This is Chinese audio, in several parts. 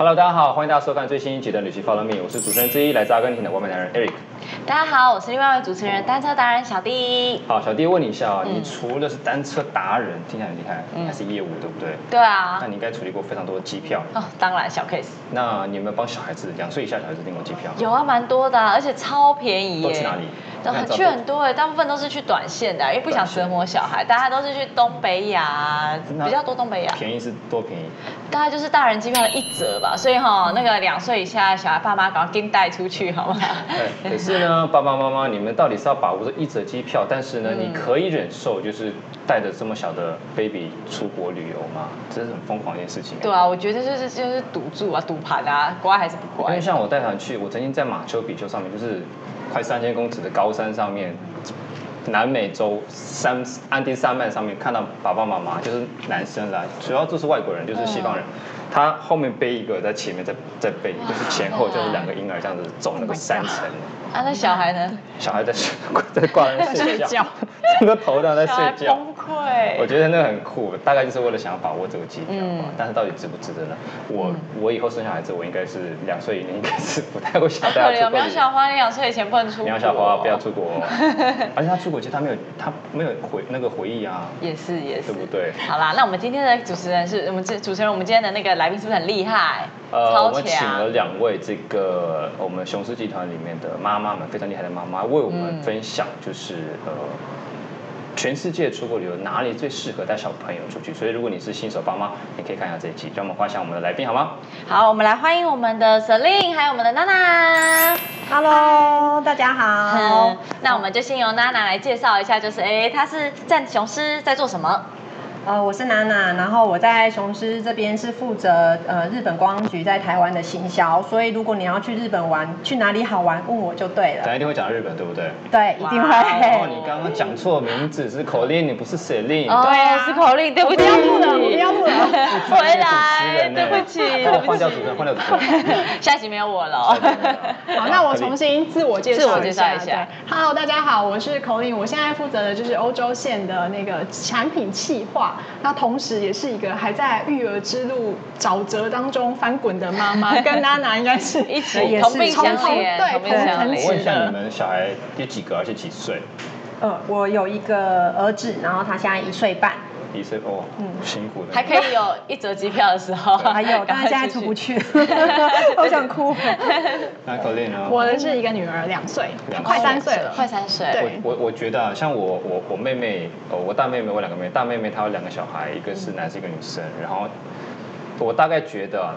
Hello， 大家好，欢迎大家收看最新一集的旅行 Follow Me， 我是主持人之一，来自阿根廷的外卖男人 Eric。 大家好，我是另外一位主持人单车达人小弟。 好，小弟问你一下你除了是单车达人，听起来很厉害，还是业务对不对？ 对啊。 那你应该处理过非常多的机票。 哦，当然小 case。 那你有没有帮小孩子2岁以下小孩子订过机票？ 有啊，蛮多的而且超便宜耶。 都去哪里？ 去很多大部分都是去短线的，因为不想折磨小孩，大家都是去东北亚，比较多东北亚。 便宜是多便宜？ 大概就是大人机票的1折吧，所以那个2岁以下小孩爸妈赶快给你带出去好吗？ 对，可是呢，爸爸妈妈，你们到底是要把握这1折机票，但是呢，你可以忍受就是带着这么小的 baby 出国旅游吗？这是很疯狂的一件事情。 对啊，我觉得就是赌注啊，赌盘啊，乖还是不乖？ 因为像我带团去，我曾经在马丘比丘上面，就是快3000公尺的高山上面，南美洲安第山脉上面看到爸爸妈妈，就是男生啦，主要就是外国人，就是西方人，他后面背一个，在前面再背，就是前后就是2个婴儿这样子走那个3层。 啊，那小孩呢？ 小孩在挂在睡觉，整个头上在睡觉， 崩溃。 我觉得那个很酷，大概就是为了想要把握这个机票嘛。但是到底值不值得呢？我以后生小孩子，我应该是2岁以内，应该是不太会想带他出国。 苗小花，你2岁以前不能出国。 苗小花不要出国而且他出国其实他没有回忆啊。 也是， 对不对？ 好啦，那我们今天的主持人是我们今天的那个来宾是不是很厉害？ 我们请了2位这个我们雄狮集团里面的妈妈们，非常厉害的妈妈，为我们分享就是全世界出国旅游哪里最适合带小朋友出去。所以如果你是新手爸妈，你可以看一下这一期，让我们欢迎我们的来宾好吗？ 好，我们来欢迎我们的 Celine， 还有我们的娜娜。 Hello， 大家好。 那我们就先由娜娜来介绍一下，就是她是在雄狮在做什么？ 我是娜娜，然后我在雄狮这边是负责日本观光局在台湾的行销，所以如果你要去日本玩，去哪里好玩，问我就对了。 等一定会讲到日本，对不对？ 对，一定会。 哦，你刚刚讲错名字，是Colin，你不是 Celine。 对啊，是Colin，对不起。 不要录了，不要录了。 回来，对不起， 换掉主持人。 下一集没有我了。 好，那我重新自我介绍一下。 对 ，Hello， 大家好，我是 Colin， 我现在负责的就是欧洲线的那个产品企划。那同时也是一个还在育儿之路沼泽当中翻滚的妈妈，跟娜娜应该是一起同病相怜， 对，同层我问一下你们小孩有几个，而且几岁？ 我有一个儿子，然后他现在1岁半。 1岁哦，辛苦了。 还可以有1折机票的时候， 还有，但是现在出不去，好想哭。 那Colin呢？ 我的是一个女儿2岁，快3岁了， 快3岁。 对， 我觉得像我妹妹，我大妹妹，我2个妹妹，大妹妹她有2个小孩，一个是男生，一个女生。然后我大概觉得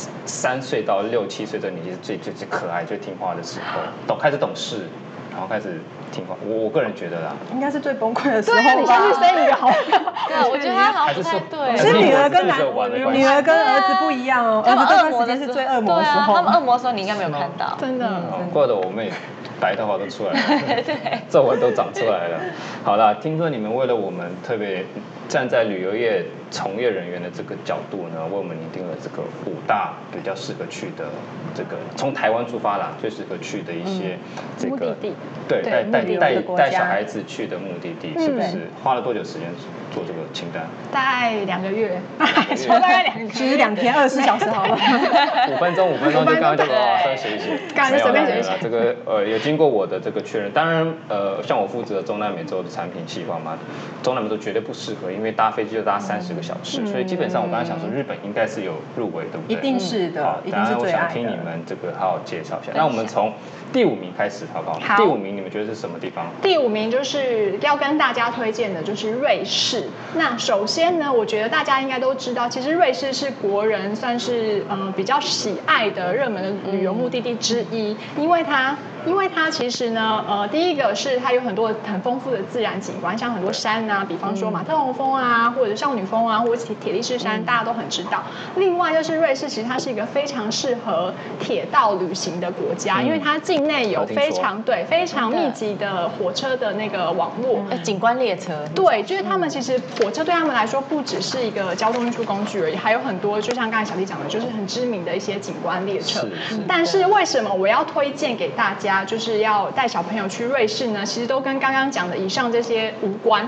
3岁到6、7岁这个年纪是最可爱、最听话的时候，开始懂事，然后开始听话。我个人觉得啦， 应该是最崩溃的时候吧。 对，你先去生一个好。 对，我觉得他好像不太对。 是女儿跟儿子不一样哦，儿子这段时间是最恶魔的时候。 他们恶魔的时候你应该没有看到， 真的。 怪得我妹白头发都出来了，皱纹都长出来了。好啦，听说你们为了我们特别站在旅游业从业人员的这个角度呢，为我们拟定了这个5大比较适合去的这个从台湾出发啦，最适合去的一些这个目的地， 对，带小孩子去的目的地，是不是花了多久时间做这个清单？ 大概2个月，说大概2个月， 其实2天24小时好了。 5分钟就刚刚就把写一写， 刚刚就随便写一写。 这个有经过我的这个确认，当然像我负责中南美洲的产品计划嘛，中南美洲绝对不适合，因为搭飞机就搭30个小时，所以基本上我刚才想说日本应该是有入围，对不对？ 一定是的，一定是最爱的。 我想听你们这个好好介绍一下。那我们从第5名开始好不好？第5名你们觉得是什么地方？ 第5名就是要跟大家推荐的，就是瑞士。那首先呢，我觉得大家应该都知道，其实瑞士是国人算是比较喜爱的热门的旅游目的地之一，因为它其实呢，第一个是它有很多很丰富的自然景观，像很多山啊，比方说马特洪峰啊，或者少女峰啊，或者铁力士山，大家都很知道。另外就是瑞士，其实它是一个非常适合铁道旅行的国家，因为它境内有非常密集的火车的那个网络， 景观列车。 对，就是他们其实火车对他们来说不只是一个交通运输工具而已，还有很多就像刚才小弟讲的，就是很知名的一些景观列车。但是为什么我要推荐给大家？ 家就是要带小朋友去瑞士呢，其实都跟刚刚讲的以上这些无关。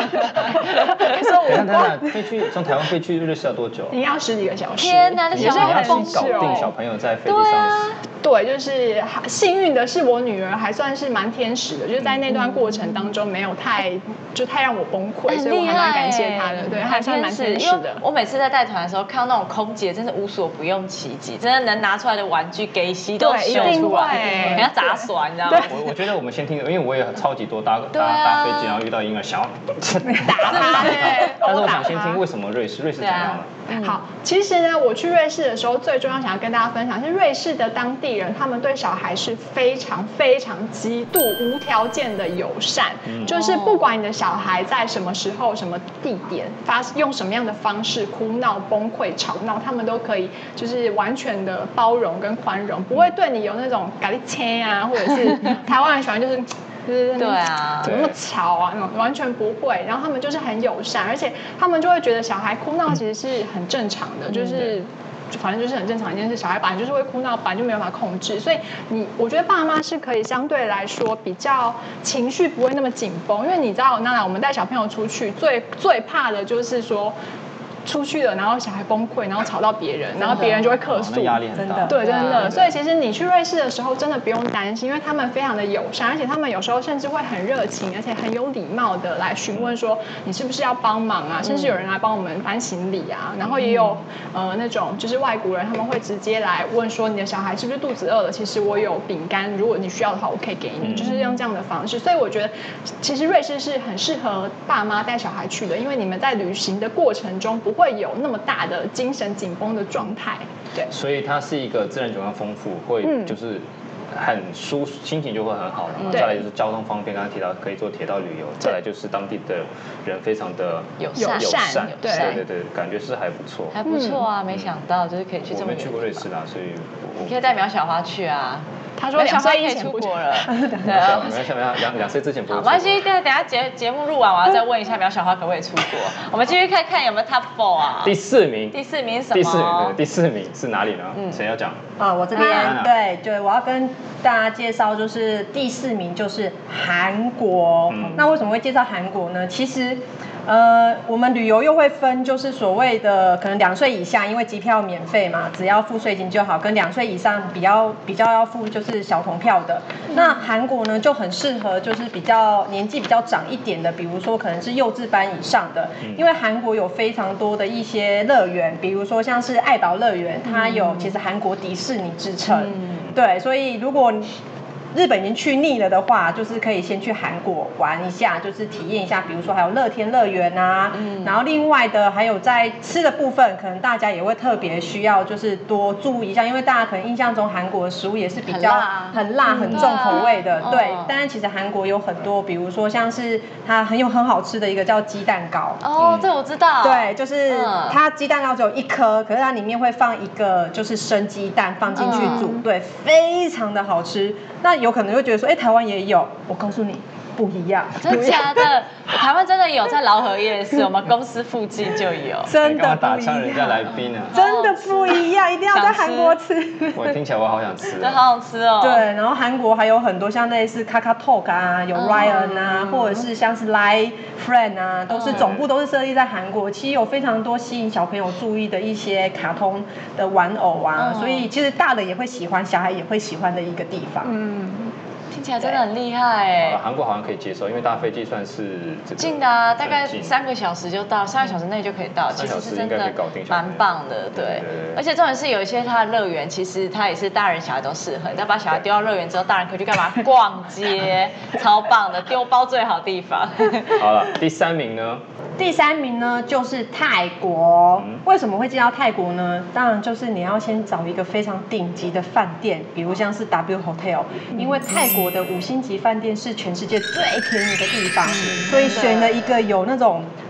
从台湾飞去瑞士要多久？ 你要10几个小时。 天哪，那小孩要先搞定小朋友在飞机上。 对，就是幸运的是我女儿还算是蛮天使的，就是在那段过程当中没有太让我崩溃，所以我还蛮感谢她的。对，还算蛮天使的。 我每次在带团的时候看到那种空姐，真是无所不用其极，真的能拿出来的玩具给息都秀出来，人家杂耍，你知道吗？ 我觉得我们先听，因为我也超级多搭飞机，然后遇到婴儿想要打他， 但是我想先听为什么瑞士怎样了？ 好，其实呢，我去瑞士的时候，最重要想要跟大家分享是瑞士的当地人，他们对小孩是非常非常极度无条件的友善，就是不管你的小孩在什么时候、什么地点用什么样的方式哭闹、崩溃、吵闹，他们都可以就是完全的包容跟宽容，不会对你有那种咖喱切啊，或者是台湾人喜欢就是对啊， 怎么那么吵啊？那种完全不会，然后他们就是很友善，而且他们就会觉得小孩哭闹其实是很正常的，就是反正就是很正常一件事。小孩本来就是会哭闹，本来就没有办法控制，所以我觉得爸妈是可以相对来说比较情绪不会那么紧绷，因为你知道，那我们带小朋友出去最怕的就是说。出去了，然后小孩崩溃，然后吵到别人，然后别人就会客诉， 压力很大。 对，真的。所以其实你去瑞士的时候，真的不用担心，因为他们非常的友善，而且他们有时候甚至会很热情，而且很有礼貌的来询问说你是不是要帮忙啊，甚至有人来帮我们搬行李啊，然后也有那种就是外国人，他们会直接来问说你的小孩是不是肚子饿了，其实我有饼干，如果你需要的话，我可以给你，就是用这样的方式。所以我觉得其实瑞士是很适合爸妈带小孩去的，因为你们在旅行的过程中不会有那么大的精神紧绷的状态，对。 所以它是一个自然景观丰富，会就是很心情就会很好。然后再来就是交通方便，刚刚提到可以做铁道旅游，再来就是当地的人非常的友善， 对， 感觉是还不错， 还不错啊，没想到就是可以去这么远。 我没去过瑞士啦，所以你可以带苗小花去啊。 他说2岁以前出国了， 对啊，2岁之前不会。 没关系，等下节目录完，我要再问一下苗小花可不可以出国。我们继续看有没有 Top 4啊。 第4名。 第4名是什么？ 第4名是哪里呢？谁要讲？ 我这边对，我要跟大家介绍，就是第4名就是韩国。那为什么会介绍韩国呢？其实。我们旅游又会分，就是所谓的可能2岁以下，因为机票免费嘛，只要付税金就好；跟2岁以上比较要付就是小童票的。那韩国呢就很适合，就是比较年纪比较长一点的，比如说可能是幼稚班以上的，因为韩国有非常多的一些乐园，比如说像是爱宝乐园，它有其实韩国迪士尼之称，对，所以如果日本已经去腻了的话，就是可以先去韩国玩一下，就是体验一下，比如说还有乐天乐园啊，然后另外的还有在吃的部分，可能大家也会特别需要就是多注意一下，因为大家可能印象中韩国的食物也是比较很辣、很重口味的，对。但是其实韩国有很多，比如说像是它很好吃的一个叫鸡蛋糕。 哦，这我知道。 对，就是它鸡蛋糕只有1颗，可是它里面会放一个就是生鸡蛋放进去煮，对，非常的好吃。那有可能会觉得说，台湾也有，我告诉你不一样， 真的假的？台湾真的有，在劳合夜市，我们公司附近就有。 真的打枪人家来宾啊！ 真的不一样，一定要在韩国吃。 我听起来我好想吃， 真好吃哦。 对，然后韩国还有很多像类似 KakaoTalk 啊，有 Ryan 啊，或者是像是 Line Friend 啊，都是总部都是设立在韩国。其实有非常多吸引小朋友注意的一些卡通的玩偶啊，所以其实大人也会喜欢，小孩也会喜欢的一个地方。 听起来真的很厉害哎！ 韩国好像可以接受，因为搭飞机算是近的啊，大概3个小时就到，3个小时内就可以到，其实是真的蛮棒的，对。而且重点是有一些它的乐园，其实它也是大人小孩都适合。但把小孩丢到乐园之后，大人可以去干嘛？逛街，超棒的，丢包最好地方。 好了，第3名呢？ 第3名呢就是泰国。为什么会介绍泰国呢？当然就是你要先找一个非常顶级的饭店，比如像是 W Hotel， 因为泰国的5星级饭店是全世界最便宜的地方，所以选了一个有那种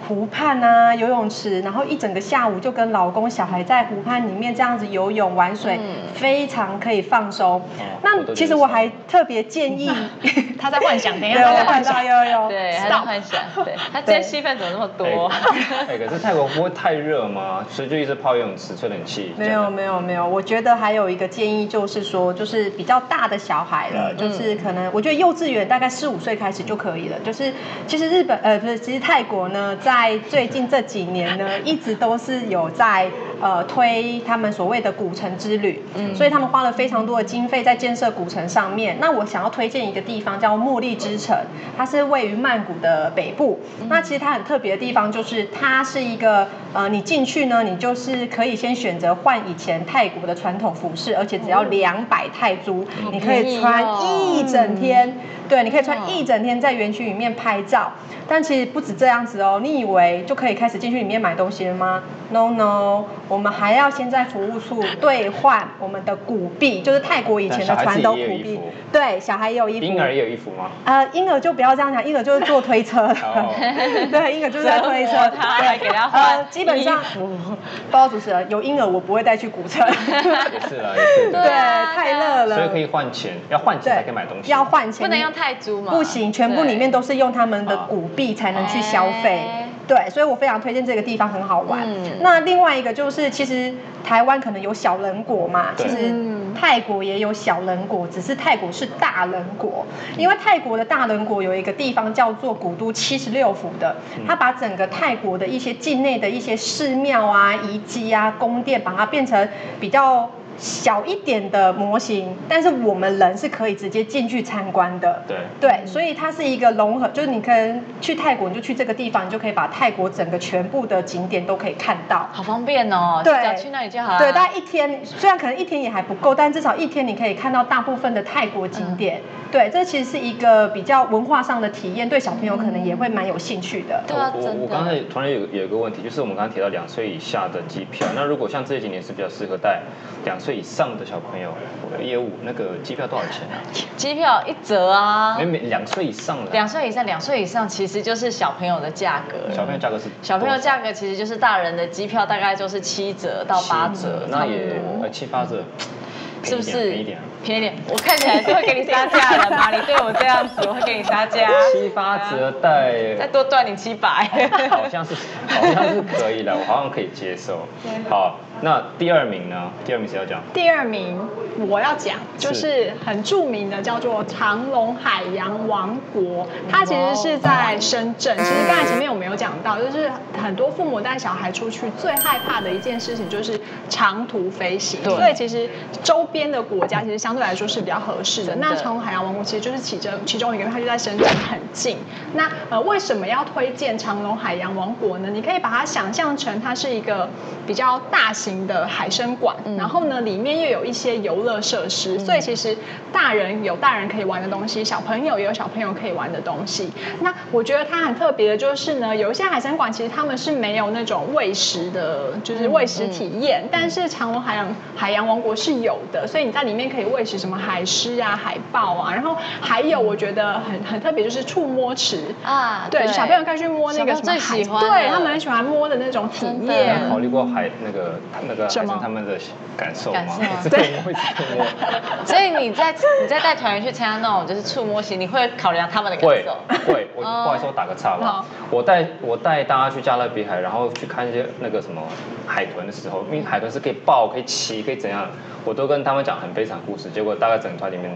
湖畔啊、游泳池，然后一整个下午就跟老公、小孩在湖畔里面这样子游泳玩水，非常可以放松。那其实我还特别建议， 他在幻想，等一下他在幻想， 有， 对，他在幻想，对，他今天戏份怎么那么多？ 可是泰国不会太热吗？所以就一直泡游泳池、吹冷气。 没有，我觉得还有一个建议就是说，就是比较大的小孩了，就是可能我觉得幼稚园大概4、5岁开始就可以了。就是其实其实泰国呢，在最近这几年呢，一直都是有在推他们所谓的古城之旅，所以他们花了非常多的经费在建设古城上面。那我想要推荐一个地方叫茉莉之城，它是位于曼谷的北部。那其实它很特别的地方就是它是一个你进去呢，你就是可以先选择换以前泰国的传统服饰，而且只要200泰铢，你可以穿一整天。对，你可以穿一整天在园区里面拍照。但其实不止这样子哦，你以为就可以开始进去里面买东西了吗 ？No， 我们还要先在服务处兑换我们的古币，就是泰国以前的传统古币。对，小孩也有衣服。 婴儿也有衣服吗？ 婴儿就不要这样讲，婴儿就是坐推车。对，婴儿就是在推车， 还给他换。 基本上，报告主持人，有婴儿我不会带去古城。 也是啦，也是。 对，太热了。 所以可以换钱，要换钱才可以买东西。 要换钱， 不能用泰铢吗？ 不行，全部里面都是用他们的古币才能去消费。对，所以我非常推荐这个地方，很好玩。那另外一个就是，其实台湾可能有小人国嘛，其实泰国也有小人国，只是泰国是大人国。因为泰国的大人国有一个地方叫做古都76府的，它把整个泰国的一些境内的一些寺庙啊、遗迹啊、宫殿，把它变成比较小一点的模型，但是我们人是可以直接进去参观的。对，所以它是一个融合，就是你可能去泰国，你就去这个地方，你就可以把泰国整个全部的景点都可以看到， 好方便哦。对，只要去那里就好了。 对，大概1天，虽然可能1天也还不够，但至少1天你可以看到大部分的泰国景点。对，这其实是一个比较文化上的体验，对小朋友可能也会蛮有兴趣的。 对啊， 我刚才突然有一个问题，就是我们刚刚提到2岁以下的机票，那如果像这几年是比较适合带2岁以上的小朋友，125那个机票多少钱啊？ 机票1折啊。 2岁以上的。 2岁以上其实就是小朋友的价格。 小朋友价格是？ 小朋友价格其实就是大人的机票大概就是7折到8折， 那也7、8折。 是不是便宜点？ 便宜点，我看起来是会给你杀价的嘛？你对我这样子，我会给你杀价。 7、8折带， 再多赚你700。 好像是可以的，我好像可以接受。好，那第2名呢？第2名谁要讲？ 第2名我要讲，就是很著名的叫做长隆海洋王国，它其实是在深圳。其实刚才前面我们有讲到，就是很多父母带小孩出去最害怕的一件事情就是长途飞行，所以其实周边的国家其实相对来说是比较合适的。那长隆海洋王国其实就是其中一个，它就在深圳很近。那为什么要推荐长隆海洋王国呢？你可以把它想象成它是一个比较大型的海参馆，然后呢里面又有一些游乐设施，所以其实大人有大人可以玩的东西，小朋友也有小朋友可以玩的东西。那我觉得它很特别的就是呢，有一些海参馆其实他们是没有那种喂食的，就是喂食体验，但是长隆海洋王国是有的，所以你在里面可以喂食什么海狮啊、海豹啊，然后还有我觉得很特别就是触摸池啊，对，小朋友可以去摸那个什么海，对他们很喜欢摸的那种体验。 有考虑过那个海参他们的感受吗？ 对，所以你在带团员去参加那种就是触摸型，你会考量他们的感受？ 会，不好意思，我打个岔吧。我带大家去加勒比海，然后去看一些那个什么海豚的时候，因为海豚是可以抱、可以骑、可以怎样，我都跟他们讲很悲惨故事，结果大概整团里面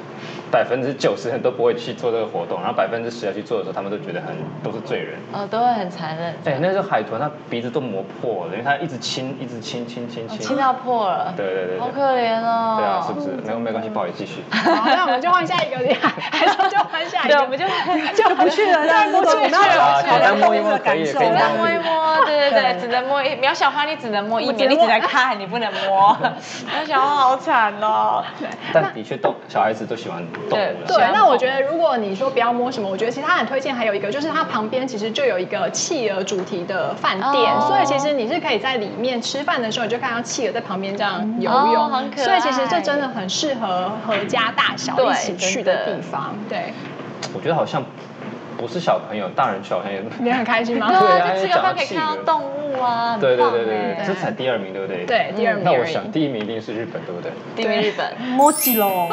90%人都不会去做这个活动，然后10%要去做的时候，他们都觉得都是罪人， 都会很残忍。 那时候海豚它鼻子都磨破了，因为它一直亲， 亲到破了。 对， 好可怜哦。 对啊，是不是？没关系，不好意思，继续。 好，那我们就换下一个，还是就换下一个？ 对，我们就不去了， 不去了。 简单摸一摸可以， 简单摸一摸，对，只能摸渺小花，你只能摸1秒，你只能看，你不能摸。渺小花好惨哦。 但的确小孩子都喜欢。 对，那我觉得如果你说不要摸什么，我觉得其实他很推荐还有一个，就是它旁边其实就有一个企鹅主题的饭店，所以其实你是可以在里面吃饭的时候，你就看到企鹅在旁边这样游泳，所以其实这真的很适合合家大小一起去的地方。对， 我觉得好像不是小朋友，大人去好像也很开心吗？ 对啊，就吃个饭可以看到动物啊， 对，这才第2名，对不对？ 对，第2名。 那我想第1名一定是日本，对不对？ 第1名日本。 もちろん。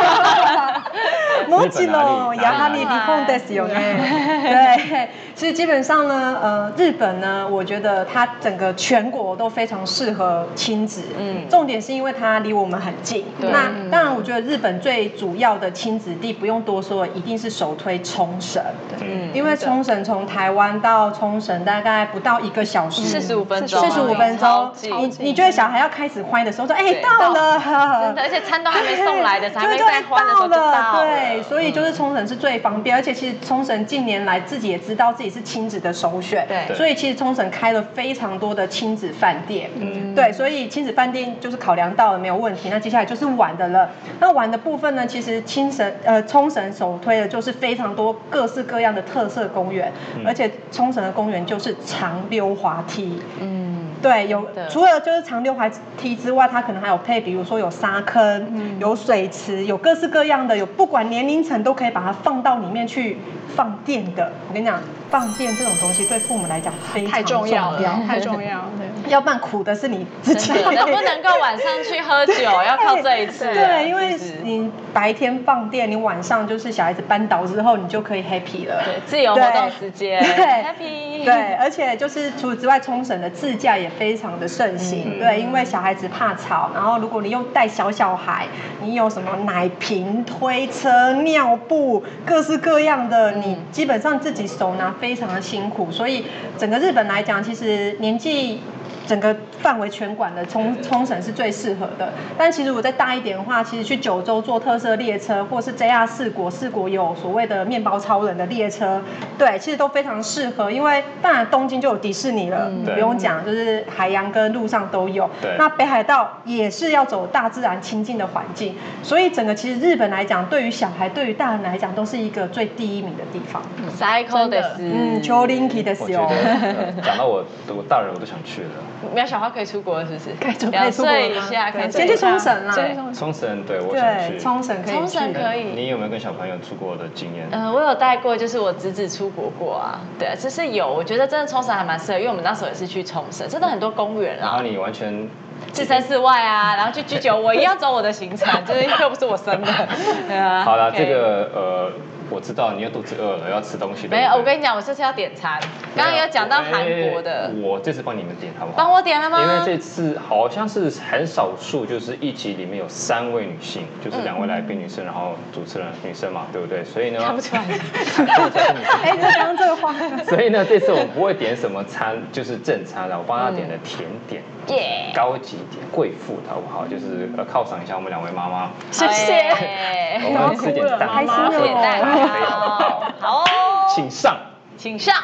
もちろん、やはり日本ですよね。对，其实基本上呢，日本呢，我觉得它整个全国都非常适合亲子。重点是因为它离我们很近。那当然，我觉得日本最主要的亲子地不用多说，一定是首推冲绳。因为冲绳从台湾到冲绳大概不到1个小时 ，45分钟 ，45分钟。你觉得小孩要开始欢的时候说，到了， 真的，而且餐都还没送来的，还没在欢的时候就到了。 对，所以就是冲绳是最方便，而且其实冲绳近年来自己也知道自己是亲子的首选， 对， 所以其实冲绳开了非常多的亲子饭店，对，所以亲子饭店就是考量到了没有问题。那接下来就是玩的了。那玩的部分呢，其实冲绳首推的就是非常多各式各样的特色公园，而且冲绳的公园就是长溜滑梯，对，除了就是长溜滑梯之外，它可能还有配，比如说有沙坑，有水池，有各式各样的，有不管年龄层都可以把它放到里面去放电的。我跟你讲，放电这种东西对父母来讲非常重要， 太重要。对， 要不然苦的是你自己。 能不能够晚上去喝酒，要靠这一次。 对，因为你白天放电，你晚上就是小孩子班倒之后，你就可以 happy 了。 对，自由活动时间 ，happy。 对，而且就是除此之外，冲绳的自驾也非常的盛行。对，因为小孩子怕吵，然后如果你又带小孩，你有什么奶瓶、推车、尿布，各式各样的，你基本上自己手拿非常的辛苦。所以整个日本来讲，其实年纪整个范围全馆的冲绳是最适合的。但其实我再大一点的话，其实去九州坐特色列车，或是 JR 四国有所谓的面包超人的列车，对，其实都非常适合。因为当然东京就有迪士尼了，不用讲，就是海洋跟陆上都有。那北海道也是要走大自然亲近的环境，所以整个其实日本来讲，对于小孩、对于大人来讲，都是一个最第1名的地方。 最高です。 超人気ですよ。 讲到我大人我都想去了。 没有小孩可以出国了，是不是？ 可以出国 2岁以下可以。 先去冲绳啦。 冲绳，对，我想去。 冲绳可以。 冲绳可以。 你有没有跟小朋友出国的经验？ 我有带过，就是我侄子出国过啊。对，其实有，我觉得真的冲绳还蛮适合，因为我们那时候也是去冲绳，真的很多公园啊。 然后你完全置身事外啊，然后去居酒，我一样走我的行程，就是又不是我生的。对啊。 好了，这个我知道你又肚子饿了，要吃东西。 没有，我跟你讲，我这次要点餐。刚刚有讲到韩国的， 我这次帮你们点好不好？ 帮我点了吗？ 因为这次好像是很少数，就是一集里面有3位女性，就是2位来宾女生，然后主持人女生嘛，对不对？所以呢， 看不出来。 你在讲这个话。 所以呢，这次我不会点什么餐，就是正餐了，我帮他点的甜点，高级点、贵妇的好不好？就是犒赏一下我们2位妈妈。 谢谢。 我们吃点蛋糕， 点蛋糕，好哦， 请上， 请上。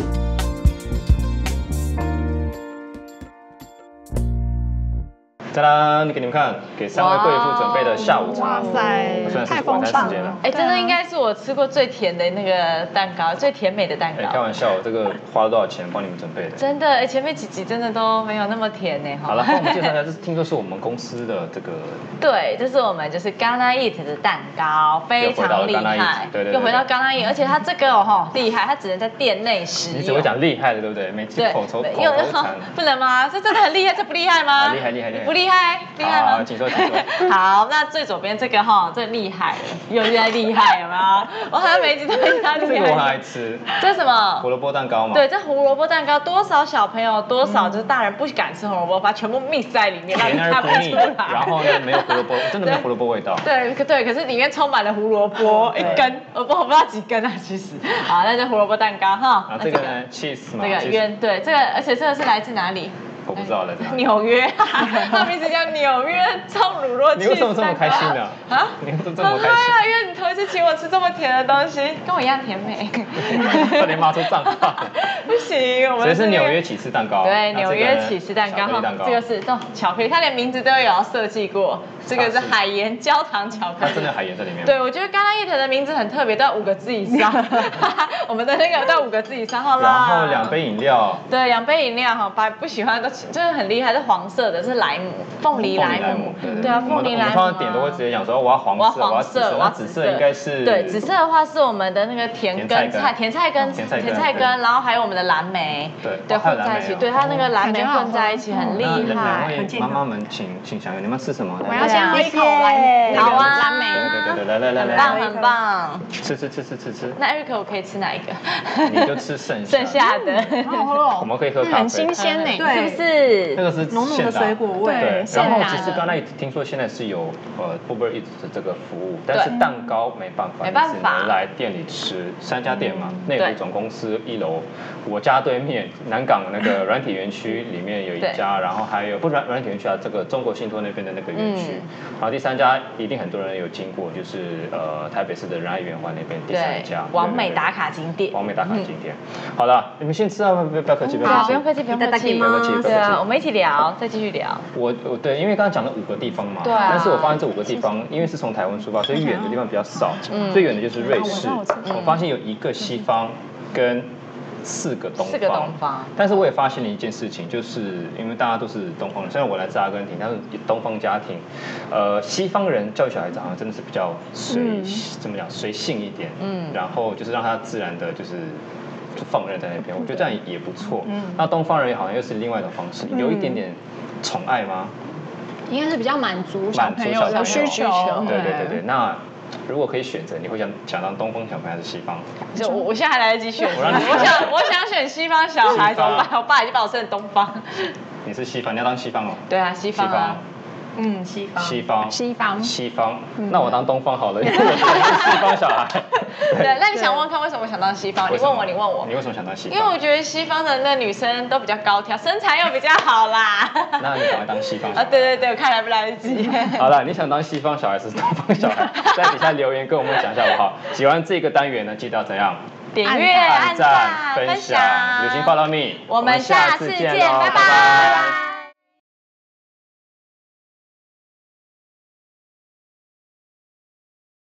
哒啦，给你们看，给3位贵妇准备的下午茶。 哇塞，太丰盛了！ 真的应该是我吃过最甜的那个蛋糕，最甜美的蛋糕。 开玩笑，这个花了多少钱帮你们准备的？ 真的，前面几集真的都没有那么甜呢。 好了，帮我们介绍一下，这听说是我们公司的这个。 对，这是我们就是 Ghana Eat 的蛋糕，非常厉害。 对， 又回到 Ghana Eat，而且它这个厉害，它只能在店内使用。 你只会讲厉害的，对不对？每次口头禅。 不能吗？这真的很厉害，这不厉害吗？ 厉害。 不厉害吗？ 请说。 好，那最左边这个最厉害了，又在厉害有没有？我好像每一集都会他厉害。 这个我还爱吃。 这是什么？ 胡萝卜蛋糕嘛。 对，这胡萝卜蛋糕，多少小朋友，多少就是大人不敢吃红萝卜，把它全部 mix 在里面，让你看不出来。 然后呢，没有胡萝卜，真的没有胡萝卜味道。 对，可是里面充满了胡萝卜1根，我不知道几根啊，其实。好，那就胡萝卜蛋糕哈。 然后这个呢 ，cheese 嘛。 这个圆，对，这个而且这个是来自哪里？ 我不知道了。 纽约，它名字叫纽约葱乳酪。 你为什么这么开心呢？啊？你为什么这么开心？ 因为你头一次请我吃这么甜的东西，跟我一样甜美。 差点骂出脏话。 不行，我们。 这是纽约起司蛋糕。 对，纽约起司蛋糕。这个是巧克力，它连名字都有设计过。这个是海盐焦糖巧克力。 它真的海盐在里面。 对，我觉得Ghana Eat的名字很特别，都要5个字以上。我们的那个都要5个字以上，好啦。 然后2杯饮料。 对，2杯饮料把不喜欢的真的很厉害，是黄色的，是莱姆，凤梨莱姆。对啊，凤梨莱姆。 我们通常点都会直接讲说我要黄色，我要紫色，紫色应该是。 对，紫色的话是我们的那个甜菜根，然后还有我们的蓝莓。对，混在一起。对，它那个蓝莓混在一起很厉害。 两位妈妈们，请享用，你们吃什么？ 我要先喝一口蓝莓。 对，来， 很棒。 吃。 那 Eric 我可以吃哪一个？ 你就吃剩下的。 我们可以喝咖啡， 很新鲜呢， 是不是？ 那个是浓浓的水果味。 对，然后其实刚才听说现在是有Uber Eats 的这个服务，但是蛋糕没办法，只能来店里吃。3家店嘛，内湖总公司1楼，我家对面南港那个软体园区里面有一家，然后还有不软体园区啊，这个中国信托那边的那个园区，然后第3家一定很多人有经过，就是台北市的仁爱圆环那边第3家， 完美打卡景点。 完美打卡景点。好了，你们先吃啊，不要客气，不用客气。对啊，我们一起聊，再继续聊。 对，因为刚刚讲了5个地方嘛，对啊。但是我发现这5个地方，因为是从台湾出发，所以远的地方比较少。最远的就是瑞士。我发现有1个西方跟4个东方。但是我也发现了一件事情，就是因为大家都是东方人，虽然我来自阿根廷，但是东方家庭，西方人教育小孩子好像真的是比较随性一点，然后就是让他自然的就放任在那边，我觉得这样也不错。那东方人好像又是另外一种方式，有一点点宠爱吗？ 应该是比较满足小朋友的需求。 对。那如果可以选择，你会想当东方小朋友还是西方？ 我现在还来得及选，我想选西方小孩，怎么办？我爸已经把我生成东方。 你是西方，你要当西方哦。 对啊，西方啊。 西方。那我当东方好了，因为我是西方小孩。 对，那你想问看为什么我想当西方？你问我。 你为什么想当西方？ 因为我觉得西方的那女生都比较高挑，身材又比较好啦。 那你赶快当西方小孩。 对，我看来不来得及。 好了，你想当西方小孩还是东方小孩？在底下留言跟我们讲一下好不好？喜欢这个单元呢，记得要怎样？ 点阅、按赞、分享， 旅行 Follow Me， 我们下次见，拜拜。